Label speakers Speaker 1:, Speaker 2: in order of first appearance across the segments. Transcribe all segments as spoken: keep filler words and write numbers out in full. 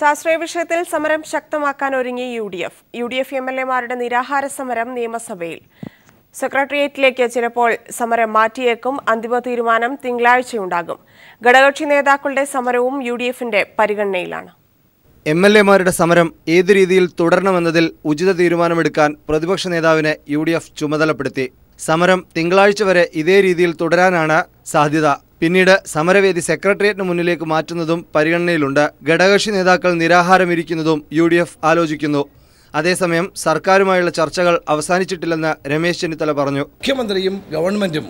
Speaker 1: സാശ്രയ വിഷയത്തിൽ സമരം ശക്തമാക്കാൻ ഒരുങ്ങി U D F. U D F M L എമാരുടെ നിരാഹാര സമരം നിയമസഭയിൽ. സെക്രട്ടേറിയറ്റിലേക്ക് ചിലപ്പോൾ സമരം മാറ്റിയേക്കും. അന്തിമ തീരുമാനം തിങ്കളാഴ്ചയുണ്ടാകും. ഘടകകക്ഷി നേതാക്കളുടെ സമരവും യു ഡി എഫിന്റെ പരിഗണനയിലാണ്.
Speaker 2: എം എൽ എമാരുടെ സമരം ഏത് രീതിയിൽ തുടരണമെന്നതിൽ ഉചിത തീരുമാനമെടുക്കാൻ പ്രതിപക്ഷ നേതാവിനെ യു ഡി എഫ് ചുമതലപ്പെടുത്തി. സമരം തിങ്കളാഴ്ച വരെ ഇതേ രീതിയിൽ തുടരാനാണ് സാധ്യത. പിന്നീട് സമരവേദി സെക്രട്ടേറിയറ്റിന് മുന്നിലേക്ക് മാറ്റുന്നതും പരിഗണനയിലുണ്ട്. ഘടകകക്ഷി നേതാക്കൾ നിരാഹാരമിരിക്കുന്നതും യു ഡി എഫ് ആലോചിക്കുന്നു. അതേസമയം സർക്കാരുമായുള്ള ചർച്ചകൾ അവസാനിച്ചിട്ടില്ലെന്ന് രമേശ് ചെന്നിത്തല പറഞ്ഞു.
Speaker 3: മുഖ്യമന്ത്രിയും ഗവൺമെന്റും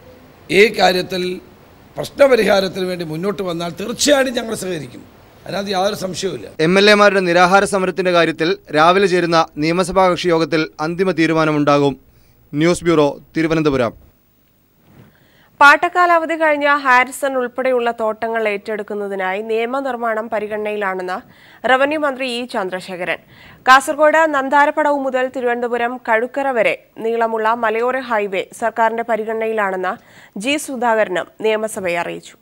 Speaker 3: ഈ കാര്യത്തിൽ പ്രശ്നപരിഹാരത്തിന് വേണ്ടി മുന്നോട്ട് വന്നാൽ തീർച്ചയായും ഞങ്ങൾ സഹകരിക്കും. അതിനകത്ത് യാതൊരു സംശയവുമില്ല.
Speaker 2: എം എൽ എമാരുടെ നിരാഹാര സമരത്തിന്റെ കാര്യത്തിൽ രാവിലെ ചേരുന്ന നിയമസഭാ കക്ഷി യോഗത്തിൽ അന്തിമ തീരുമാനമുണ്ടാകും. News bureau, Thiruvananthapuram.
Speaker 1: പാട്ടക്കാലാവധി കഴിഞ്ഞ ഹാരിസൺ ഉൾപ്പെടെയുള്ള തോട്ടങ്ങൾ ഏറ്റെടുക്കുന്നതിനായി നിയമനിർമ്മാണം പരിഗണനയിലാണെന്ന് റവന്യൂ മന്ത്രി ഇ ചന്ദ്രശേഖരൻ. കാസർഗോഡ് നന്താരപ്പടവ് മുതൽ തിരുവനന്തപുരം കഴുക്കര വരെ നീളമുള്ള മലയോര ഹൈവേ സർക്കാരിന്റെ പരിഗണനയിലാണെന്ന് ജി സുധാകരനും നിയമസഭയെ അറിയിച്ചു.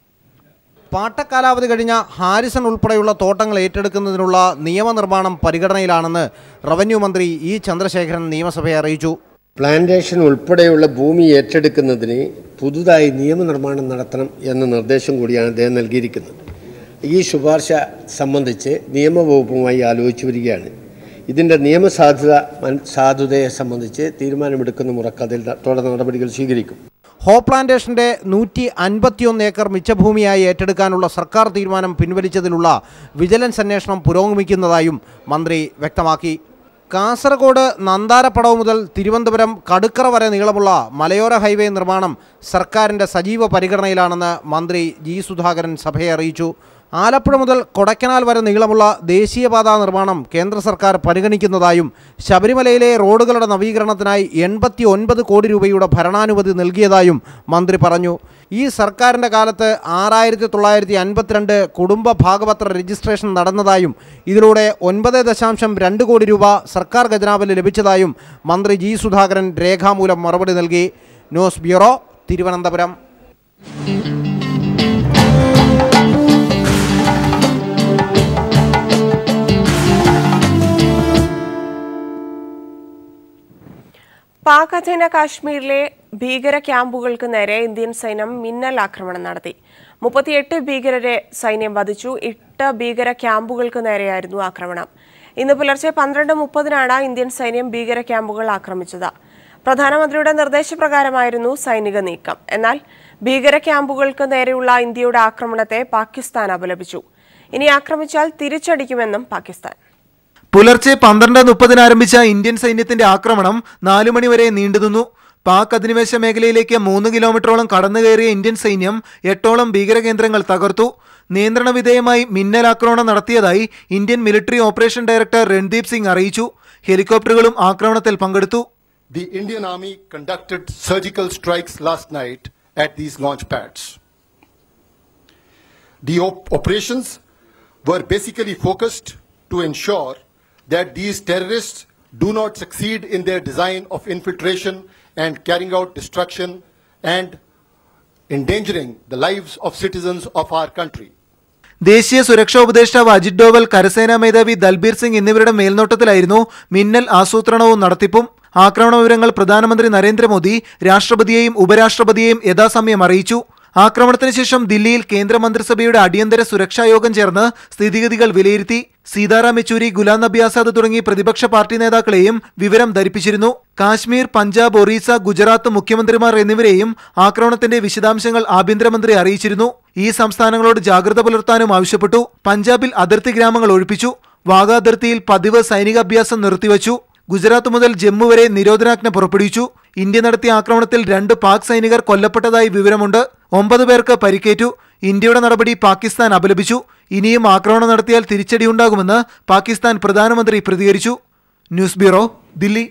Speaker 4: പാട്ടക്കാലാവധി കഴിഞ്ഞ ഹാരിസൺ ഉൾപ്പെടെയുള്ള തോട്ടങ്ങൾ ഏറ്റെടുക്കുന്നതിനുള്ള നിയമനിർമ്മാണം പരിഗണനയിലാണെന്ന് റവന്യൂ മന്ത്രി ഇ ചന്ദ്രശേഖരൻ നിയമസഭയെ അറിയിച്ചു.
Speaker 5: പ്ലാന്റേഷൻ ഉൾപ്പെടെയുള്ള ഭൂമി ഏറ്റെടുക്കുന്നതിന് പുതുതായി നിയമനിർമ്മാണം നടത്തണം എന്ന നിർദ്ദേശം കൂടിയാണ് അദ്ദേഹം നൽകിയിരിക്കുന്നത്. ഈ ശുപാർശ സംബന്ധിച്ച് നിയമവകുപ്പുമായി ആലോചിച്ചു വരികയാണ്. ഇതിൻ്റെ നിയമസാധുത സാധുതയെ സംബന്ധിച്ച് തീരുമാനമെടുക്കുന്ന മുറക്ക് അതിൽ തുടർ നടപടികൾ സ്വീകരിക്കും.
Speaker 4: ഹോ പ്ലാന്റേഷന്റെ നൂറ്റി അൻപത്തിയൊന്ന് ഏക്കർ മിച്ചഭൂമിയായി ഏറ്റെടുക്കാനുള്ള സർക്കാർ തീരുമാനം പിൻവലിച്ചതിലുള്ള വിജിലൻസ് അന്വേഷണം പുരോഗമിക്കുന്നതായും മന്ത്രി വ്യക്തമാക്കി. കാസർഗോഡ് നന്താരപ്പടവ് മുതൽ തിരുവനന്തപുരം കടുക്കറ വരെ നീളമുള്ള മലയോര ഹൈവേ നിർമ്മാണം സർക്കാരിൻ്റെ സജീവ പരിഗണനയിലാണെന്ന് മന്ത്രി ജി സുധാകരൻ സഭയെ അറിയിച്ചു. ആലപ്പുഴ മുതൽ കൊടൈക്കനാൽ വരെ നീളമുള്ള ദേശീയപാതാ നിർമ്മാണം കേന്ദ്ര സർക്കാർ പരിഗണിക്കുന്നതായും ശബരിമലയിലെ റോഡുകളുടെ നവീകരണത്തിനായി എൺപത്തി ഒൻപത് കോടി രൂപയുടെ ഭരണാനുമതി നൽകിയതായും മന്ത്രി പറഞ്ഞു. ഈ സർക്കാരിൻ്റെ കാലത്ത് ആറായിരത്തി തൊള്ളായിരത്തി അൻപത്തിരണ്ട് കുടുംബ ഭാഗപത്ര രജിസ്ട്രേഷൻ നടന്നതായും ഇതിലൂടെ ഒൻപത് ദശാംശം രണ്ട് കോടി രൂപ സർക്കാർ ഖജനാവിൽ ലഭിച്ചതായും മന്ത്രി ജി സുധാകരൻ രേഖാമൂലം മറുപടി നൽകി. News bureau, Thiruvananthapuram.
Speaker 1: പാക് അധീന കാശ്മീരിലെ ഭീകര ക്യാമ്പുകൾക്ക് നേരെ ഇന്ത്യൻ സൈന്യം മിന്നൽ ആക്രമണം നടത്തി. മുപ്പത്തിയെട്ട് ഭീകരരെ സൈന്യം വധിച്ചു. എട്ട് ഭീകര ക്യാമ്പുകൾക്ക് നേരെയായിരുന്നു ആക്രമണം. ഇന്ന് പുലർച്ചെ പന്ത്രണ്ട് മുപ്പതിനാണ് ഇന്ത്യൻ സൈന്യം ഭീകര ക്യാമ്പുകൾ ആക്രമിച്ചത്. പ്രധാനമന്ത്രിയുടെ നിർദ്ദേശപ്രകാരമായിരുന്നു സൈനിക നീക്കം. എന്നാൽ ഭീകര ക്യാമ്പുകൾക്ക് നേരെയുള്ള ഇന്ത്യയുടെ ആക്രമണത്തെ പാകിസ്ഥാൻ അപലപിച്ചു. ഇനി ആക്രമിച്ചാൽ തിരിച്ചടിക്കുമെന്നും പാകിസ്ഥാൻ.
Speaker 6: പുലർച്ചെ പന്ത്രണ്ട് മുപ്പതിന് ആരംഭിച്ച ഇന്ത്യൻ സൈന്യത്തിന്റെ ആക്രമണം നാലു മണിവരെ നീണ്ടുനിന്നു. പാക് അധിനിവേശ മേഖലയിലേക്ക് മൂന്ന് കിലോമീറ്ററോളം കടന്നുകയറിയ ഇന്ത്യൻ സൈന്യം എട്ടോളം ഭീകരകേന്ദ്രങ്ങൾ തകർത്തു. നിയന്ത്രണ വിധേയമായി മിന്നലാക്രമണം നടത്തിയതായി Indian military operation director Randeep Singh അറിയിച്ചു. ഹെലികോപ്റ്ററുകളും ആക്രമണത്തിൽ പങ്കെടുത്തു.
Speaker 7: The Indian Army conducted surgical strikes last night at these launch pads. The op- operations were basically focused to ensure that these terrorists do not succeed in their design of infiltration and carrying out destruction and endangering the lives of citizens of our country.
Speaker 6: ദേശീയ സുരക്ഷാ ഉപദേഷ്ടാവ് അജിത് ഡോവൽ, കരസേനാ മേധാവി ദൽബീർ സിംഗ് എന്നിവരുടെ മേൽനോട്ടത്തിലായിരുന്നു മിന്നൽ ആസൂത്രണവും നടത്തിപ്പും. ആക്രമണ വിവരങ്ങൾ പ്രധാനമന്ത്രി നരേന്ദ്രമോദി രാഷ്ട്രപതിയെയും ഉപരാഷ്ട്രപതിയെയും യഥാസമയം അറിയിച്ചു. ആക്രമണത്തിന് ശേഷം ദില്ലിയിൽ കേന്ദ്രമന്ത്രിസഭയുടെ അടിയന്തര സുരക്ഷാ യോഗം ചേർന്ന് സ്ഥിതിഗതികൾ വിലയിരുത്തി. സീതാറാം യെച്ചൂരി, ഗുലാം നബി ആസാദ് തുടങ്ങി പ്രതിപക്ഷ പാർട്ടി നേതാക്കളെയും വിവരം ധരിപ്പിച്ചിരുന്നു. കാശ്മീർ, പഞ്ചാബ്, ഒറീസ, ഗുജറാത്ത് മുഖ്യമന്ത്രിമാർ എന്നിവരെയും ആക്രമണത്തിന്റെ വിശദാംശങ്ങൾ ആഭ്യന്തരമന്ത്രി അറിയിച്ചിരുന്നു. ഈ സംസ്ഥാനങ്ങളോട് ജാഗ്രത പുലർത്താനും ആവശ്യപ്പെട്ടു. പഞ്ചാബിൽ അതിർത്തി ഗ്രാമങ്ങൾ ഒഴിപ്പിച്ചു. വാഗ അതിർത്തിയിൽ പതിവ് സൈനികാഭ്യാസം നിർത്തിവച്ചു. ഗുജറാത്ത് മുതൽ ജമ്മു വരെ നിരോധനാജ്ഞ പുറപ്പെടുവിച്ചു. ഇന്ത്യ നടത്തിയ ആക്രമണത്തിൽ രണ്ട് പാക് സൈനികർ കൊല്ലപ്പെട്ടതായി വിവരമുണ്ട്. ഒമ്പത് പേർക്ക് പരിക്കേറ്റു. ഇന്ത്യയുടെ നടപടി പാകിസ്ഥാൻ അപലപിച്ചു. ഇനിയും ആക്രമണം നടത്തിയാൽ തിരിച്ചടിയുണ്ടാകുമെന്ന് പാകിസ്ഥാൻ പ്രധാനമന്ത്രി പ്രതികരിച്ചു. News bureau, Delhi.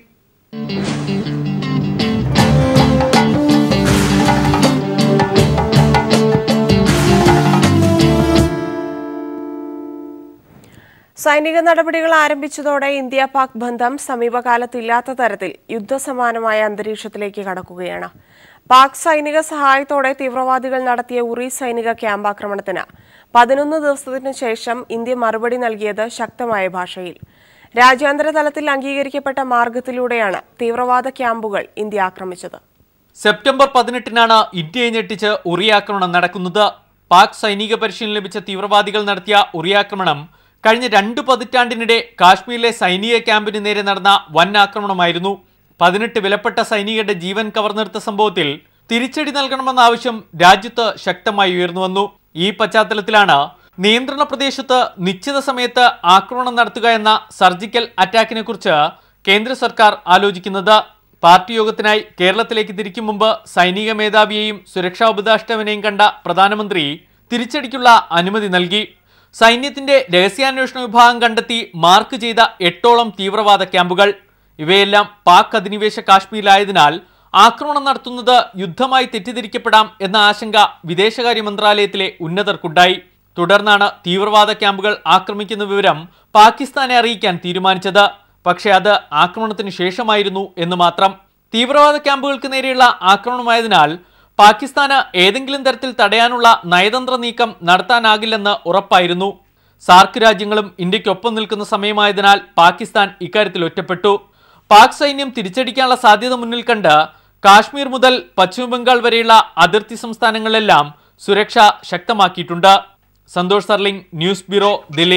Speaker 1: സൈനിക നടപടികൾ ആരംഭിച്ചതോടെ ഇന്ത്യ പാക് ബന്ധം സമീപകാലത്തില്ലാത്ത തരത്തിൽ യുദ്ധസമാനമായ അന്തരീക്ഷത്തിലേക്ക് കടക്കുകയാണ്. പാക് സൈനിക സഹായത്തോടെ തീവ്രവാദികൾ നടത്തിയ ഉറി സൈനിക ക്യാമ്പ് ആക്രമണത്തിന് പതിനൊന്ന് ദിവസത്തിനു ശേഷം ഇന്ത്യ മറുപടി നൽകിയത് ശക്തമായ ഭാഷയിൽ. രാജ്യാന്തര തലത്തിൽ അംഗീകരിക്കപ്പെട്ട മാർഗത്തിലൂടെയാണ് തീവ്രവാദ ക്യാമ്പുകൾ ഇന്ത്യ ആക്രമിച്ചത്.
Speaker 8: സെപ്റ്റംബർ പതിനെട്ടിനാണ് ഇന്ത്യയെ ഞെട്ടിച്ച് ഉറി ആക്രമണം നടക്കുന്നത്. പാക് സൈനിക പരിശീലനം ലഭിച്ച തീവ്രവാദികൾ നടത്തിയ ഉറി ആക്രമണം കഴിഞ്ഞ രണ്ട് പതിറ്റാണ്ടിനിടെ കാശ്മീരിലെ സൈനിക ക്യാമ്പിന് നേരെ നടന്ന വൻ ആക്രമണമായിരുന്നു. പതിനെട്ട് വിലപ്പെട്ട സൈനികരുടെ ജീവൻ കവർന്നെടുത്ത സംഭവത്തിൽ തിരിച്ചടി നൽകണമെന്ന ആവശ്യം രാജ്യത്ത് ശക്തമായി ഉയർന്നു വന്നു. ഈ പശ്ചാത്തലത്തിലാണ് നിയന്ത്രണ പ്രദേശത്ത് നിശ്ചിത സമയത്ത് ആക്രമണം നടത്തുക എന്ന സർജിക്കൽ അറ്റാക്കിനെ കുറിച്ച് കേന്ദ്ര സർക്കാർ ആലോചിക്കുന്നത്. പാർട്ടി യോഗത്തിനായി കേരളത്തിലേക്ക് തിരിക്കും മുമ്പ് സൈനിക മേധാവിയെയും സുരക്ഷാ ഉപദേഷ്ടാവിനെയും കണ്ട പ്രധാനമന്ത്രി തിരിച്ചടിക്കുള്ള അനുമതി നൽകി. സൈന്യത്തിന്റെ രഹസ്യാന്വേഷണ വിഭാഗം കണ്ടെത്തി മാർക്ക് ചെയ്ത എട്ടോളം തീവ്രവാദ ക്യാമ്പുകൾ. ഇവയെല്ലാം പാക് അധിനിവേശ കാശ്മീരിലായതിനാൽ ആക്രമണം നടത്തുന്നത് യുദ്ധമായി തെറ്റിദ്ധരിക്കപ്പെടാം എന്ന ആശങ്ക വിദേശകാര്യ മന്ത്രാലയത്തിലെ ഉന്നതർക്കുണ്ടായി. തുടർന്നാണ് തീവ്രവാദ ക്യാമ്പുകൾ ആക്രമിക്കുന്ന വിവരം പാകിസ്ഥാനെ അറിയിക്കാൻ തീരുമാനിച്ചത്. പക്ഷേ അത് ആക്രമണത്തിന് ശേഷമായിരുന്നു എന്ന് മാത്രം. തീവ്രവാദ ക്യാമ്പുകൾക്ക് നേരെയുള്ള ആക്രമണമായതിനാൽ പാകിസ്ഥാന് ഏതെങ്കിലും തരത്തിൽ തടയാനുള്ള നയതന്ത്ര നീക്കം നടത്താനാകില്ലെന്ന് ഉറപ്പായിരുന്നു. സാർക്ക് രാജ്യങ്ങളും ഇന്ത്യക്കൊപ്പം നിൽക്കുന്ന സമയമായതിനാൽ പാകിസ്ഥാൻ ഇക്കാര്യത്തിൽ ഒറ്റപ്പെട്ടു. പാക് സൈന്യം തിരിച്ചടിക്കാനുള്ള സാധ്യത മുന്നിൽ കണ്ട് കാശ്മീർ മുതൽ പശ്ചിമബംഗാൾ വരെയുള്ള അതിർത്തി സംസ്ഥാനങ്ങളിലെല്ലാം സുരക്ഷ ശക്തമാക്കിയിട്ടുണ്ട്. Santhosh Sarling, news bureau, Delhi.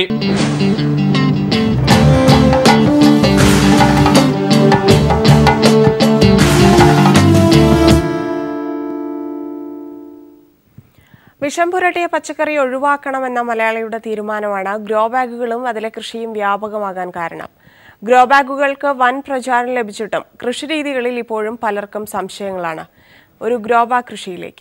Speaker 1: വിഷം പുരട്ടിയ പച്ചക്കറി ഒഴിവാക്കണമെന്ന മലയാളിയുടെ തീരുമാനമാണ് ഗ്രോ ബാഗുകളും അതിലെ കൃഷിയും വ്യാപകമാകാൻ കാരണം. ഗ്രോ ബാഗുകൾക്ക് വൻ പ്രചാരം ലഭിച്ചിട്ടും കൃഷിരീതികളിൽ ഇപ്പോഴും പലർക്കും സംശയങ്ങളാണ്. ഒരു ഗ്രോ ബാഗ് കൃഷിയിലേക്ക്.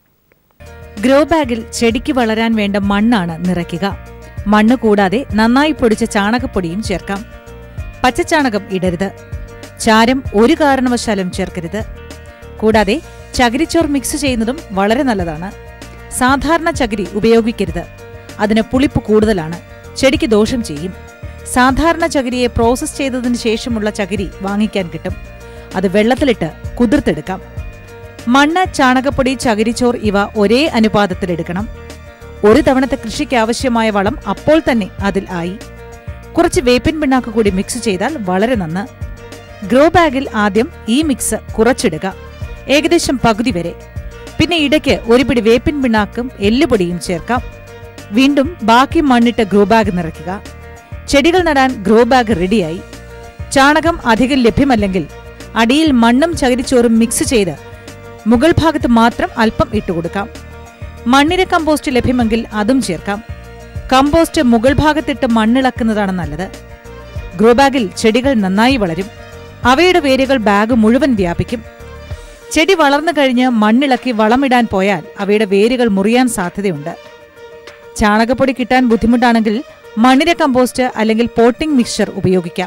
Speaker 9: ഗ്രോ ബാഗിൽ ചെടിക്ക് വളരാൻ വേണ്ട മണ്ണാണ് നിറയ്ക്കുക. മണ്ണ് കൂടാതെ നന്നായി പൊടിച്ച ചാണകപ്പൊടിയും ചേർക്കാം. പച്ചച്ചാണകം ഇടരുത്. ചാരം ഒരു കാരണവശാലും ചേർക്കരുത്. കൂടാതെ ചകിരിച്ചോർ മിക്സ് ചെയ്യുന്നതും വളരെ നല്ലതാണ്. സാധാരണ ചകിരി ഉപയോഗിക്കരുത്. അതിന് പുളിപ്പ് കൂടുതലാണ്, ചെടിക്ക് ദോഷം ചെയ്യും. സാധാരണ ചകിരിയെ പ്രോസസ് ചെയ്തതിന് ശേഷമുള്ള ചകിരി വാങ്ങിക്കാൻ കിട്ടും. അത് വെള്ളത്തിലിട്ട് കുതിർത്തെടുക്കാം. മണ്ണ്, ചാണകപ്പൊടി, ചകിരിച്ചോർ ഇവ ഒരേ അനുപാതത്തിലെടുക്കണം. ഒരു തവണത്തെ കൃഷിക്ക് ആവശ്യമായ വളം അപ്പോൾ തന്നെ അതിൽ ആയി. കുറച്ച് വേപ്പിൻ പിണ്ണാക്ക് കൂടി മിക്സ് ചെയ്താൽ വളരെ നന്ന്. ഗ്രോ ബാഗിൽ ആദ്യം ഈ മിക്സ് കുറച്ചിടുക, ഏകദേശം പകുതി വരെ. പിന്നെ ഇടയ്ക്ക് ഒരു പിടി വേപ്പിൻ പിണ്ണാക്കും എല്ലുപൊടിയും ചേർക്കാം. വീണ്ടും ബാക്കി മണ്ണിട്ട് ഗ്രോ ബാഗ് നിറയ്ക്കുക. ചെടികൾ നടാൻ ഗ്രോ ബാഗ് റെഡിയായി. ചാണകം അധികം ലഭ്യമല്ലെങ്കിൽ അടിയിൽ മണ്ണും ചകിരിച്ചോറും മിക്സ് ചെയ്ത് മുകൾ ഭാഗത്ത് മാത്രം അല്പം ഇട്ടുകൊടുക്കാം. മണ്ണിര കമ്പോസ്റ്റ് ലഭ്യമെങ്കിൽ അതും ചേർക്കാം. കമ്പോസ്റ്റ് മുകൾ ഭാഗത്തിട്ട് മണ്ണിളക്കുന്നതാണ് നല്ലത്. ഗ്രോ ബാഗിൽ ചെടികൾ നന്നായി വളരും. അവയുടെ വേരുകൾ ബാഗ് മുഴുവൻ വ്യാപിക്കും. ചെടി വളർന്നു കഴിഞ്ഞ് മണ്ണിളക്കി വളമിടാൻ പോയാൽ അവയുടെ വേരുകൾ മുറിയാൻ സാധ്യതയുണ്ട്. ചാണകപ്പൊടി കിട്ടാൻ ബുദ്ധിമുട്ടാണെങ്കിൽ മണ്ണിര കമ്പോസ്റ്റ് അല്ലെങ്കിൽ പോട്ടിംഗ് മിക്സ്ചർ ഉപയോഗിക്കാം.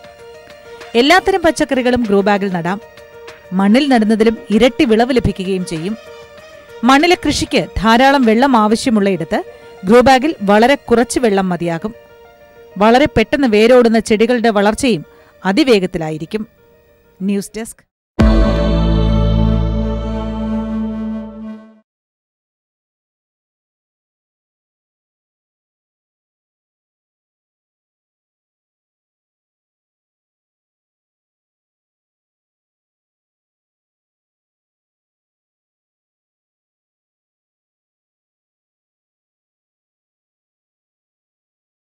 Speaker 9: എല്ലാത്തരം പച്ചക്കറികളും ഗ്രോ ബാഗിൽ നടാം. മണ്ണിൽ നടുന്നതിലും ഇരട്ടി വിളവ് ലഭിക്കുകയും ചെയ്യും. മണ്ണിലെ കൃഷിക്ക് ധാരാളം വെള്ളം ആവശ്യമുള്ളയിടത്ത് ഗ്രോ ബാഗിൽ വളരെ കുറച്ച് വെള്ളം മതിയാകും. വളരെ പെട്ടെന്ന് വേരോടുന്ന ചെടികളുടെ വളർച്ചയും അതിവേഗത്തിലായിരിക്കും. News desk.